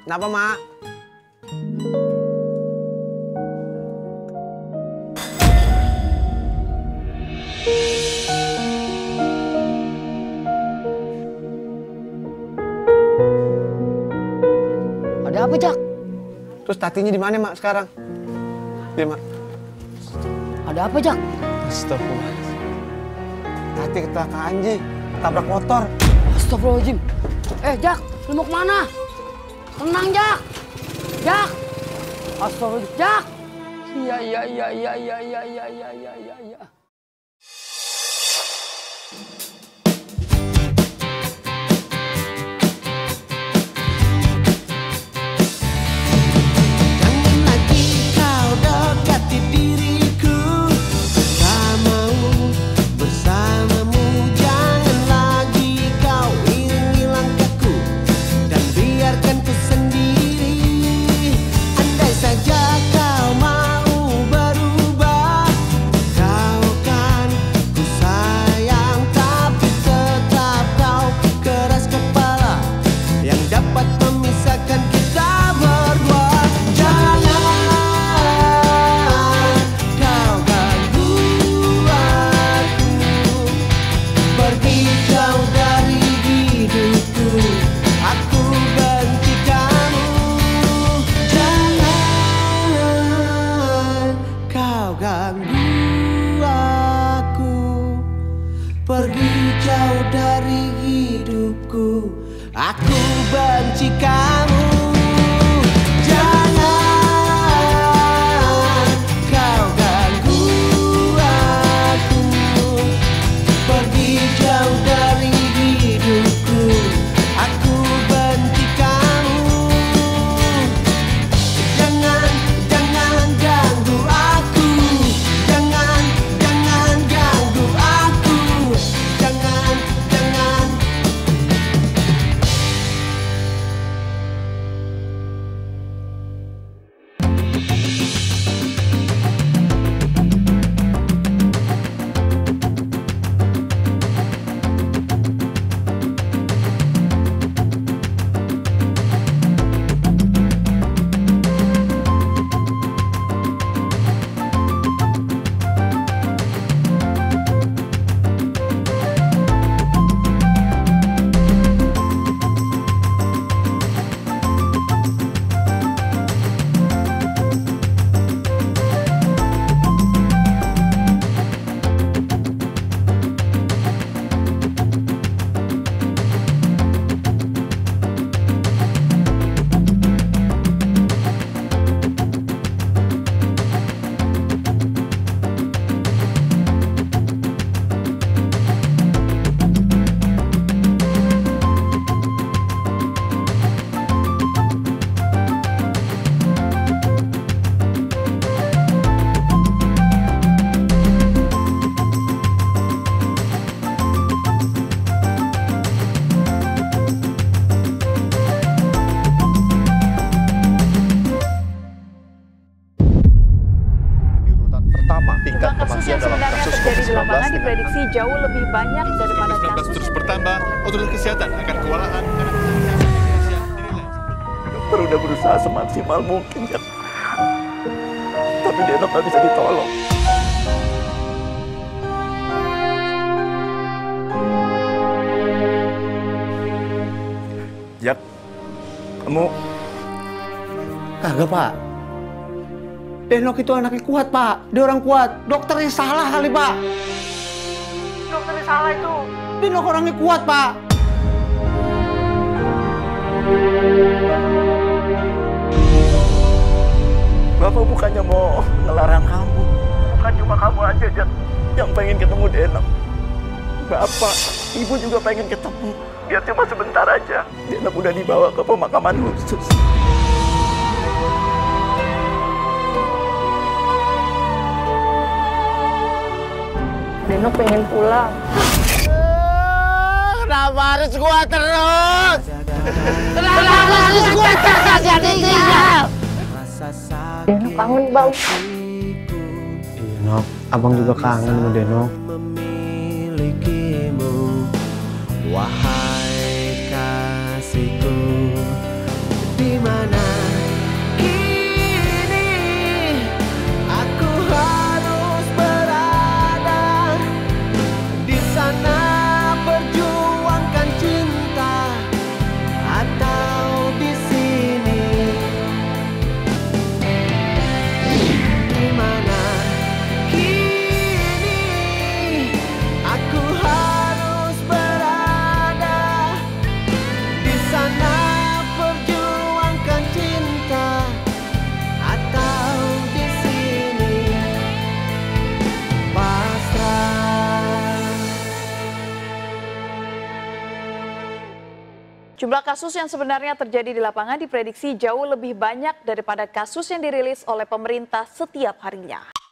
Kenapa, Mak? Ada apa, Jak? Terus Tatinya di mana, Mak, sekarang? Dia, Mak. Ada apa, Jak? Astagfirullah. Tati kecelakaan, Ji. Tabrak motor. Astagfirullahaladzim. Jak, lu mau kemana? Tenang, Jak. Jak. Astagfirullahaladzim, Jak. Iya. Jangan lagi kau dekati diriku, bersamamu. Jangan lagi kau iringi langkahku dan biarkan ku sendiri. Andai saja kau mau berubah, kau kan ku sayang. Tapi tetap kau keras kepala yang dapat memisahkan kita berdua. Jangan kau ganggu aku, pergi jauh dari hidupku. Aku benci kamu. Jangan kau ganggu aku, pergi jauh dari hidupku. Aku benci kamu. Jangan kau ganggu aku, pergi jauh dari hidupku. Aku benci kamu. Jangan ganggu aku. Jangan ganggu aku. Jangan. Tingkat kematian dalam kasus COVID-19 diprediksi jauh lebih banyak daripada kasus terus bertambah, otoritas kesehatan akan kewalahan. Dokter udah berusaha semaksimal mungkin, ya. Tapi Denok nggak bisa ditolong. Jak, kamu Kagak, Pak. Denok itu anaknya kuat, Pak. Dia orang kuat. Dokternya salah kali, Pak. Dokternya salah itu. Denok orangnya kuat, Pak. Bapak bukannya mau ngelarang kamu. Bukan cuma kamu aja, Jak, yang pengen ketemu Denok. Bapak, Ibu juga pengen ketemu. Biar cuma sebentar aja. Denok udah dibawa ke pemakaman khusus. Denok pengen pulang. Kenapa harus gua terus? Kenapa harus gua terus yang ditinggal? Denok kangen, Bang. Denok, abang juga kangen sama Denok. Wahai kasihku, di mana kini aku harus berada di sana, perjuangkan cinta atau di sini? Di mana kini aku harus berada di sana, perjuangkan cinta atau di sini? Pasrah. Jumlah kasus yang sebenarnya terjadi di lapangan diprediksi jauh lebih banyak daripada kasus yang dirilis oleh pemerintah setiap harinya.